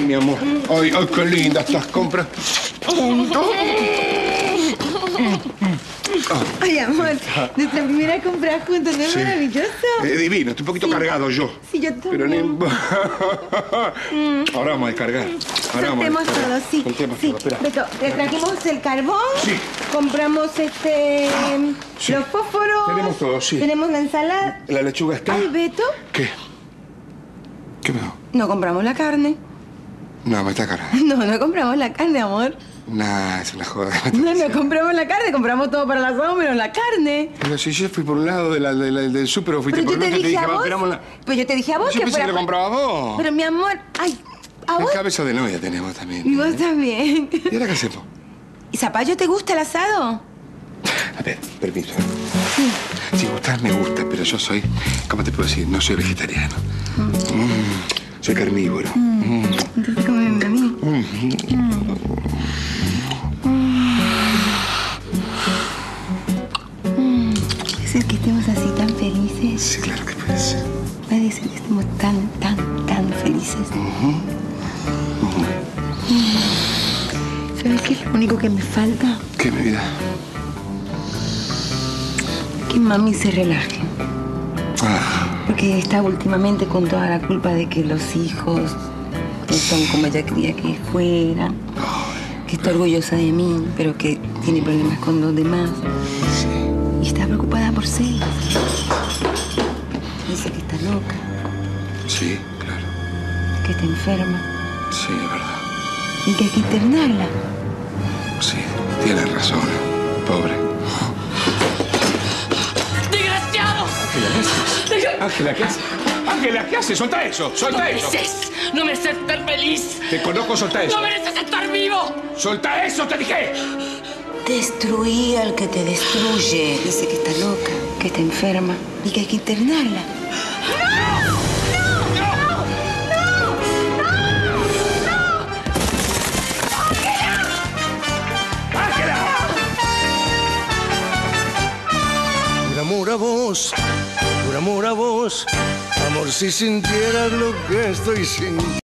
mi amor. Ay, ay, qué linda estas compras. Ay, amor, nuestra primera compra juntos, ¿no es maravilloso? Divino, estoy un poquito cargado yo. Sí, yo también. Pero ahora vamos a descargar. Soltemos todo, sí. Soltemos sí. todo, espera. Beto, le trajimos el carbón. Sí. Compramos Sí. los fósforos. Tenemos todo, sí. Tenemos la ensalada. ¿La lechuga está? Ay, Beto. ¿Qué? ¿Qué me da? No compramos la carne. No, me está cargado. No compramos la carne, amor. Nah, es una joda. No compramos la carne, compramos todo para el asado menos la carne. Pero si yo fui por un lado del súper o fuiste Pero por yo el te otro, dije a vos. Pero yo te dije a vos Yo que pensé fuera. que lo compraba vos. Pero mi amor, ay, a La vos. cabeza de novia tenemos también. Y vos también. ¿Y ahora qué hacemos? ¿Y Zapallo te gusta el asado? A ver, permiso. Si gustas, me gusta, pero yo soy, ¿cómo te puedo decir? No soy vegetariano. Soy carnívoro. Entonces cómeme a mí. ¿Puede ser que estemos así tan felices? Sí, claro que puede ser. Puede ser que estemos tan felices. ¿Sabes qué es lo único que me falta? ¿Qué, mi vida? Que mami se relaje. Ah, Porque está últimamente con toda la culpa de que los hijos no son como ella quería que fueran. Que está orgullosa de mí, pero que tiene problemas con los demás. Y está preocupada por Celia. Dice que está loca, sí, claro. que está enferma Sí, es verdad. y que hay que internarla. Sí, tienes razón. Pobre. ¡Desgraciado! Ángela, ¿qué haces? Ángela, ¿qué haces? ¡Solta eso! ¡Solta eso! No mereces ser feliz. Te conozco, solta eso. No mereces estar vivo. ¡Solta eso, te dije! Destruí al que te destruye. Dice que está loca, que está enferma y que hay que internarla. Por amor a vos, amor, si sintieras lo que estoy sintiendo.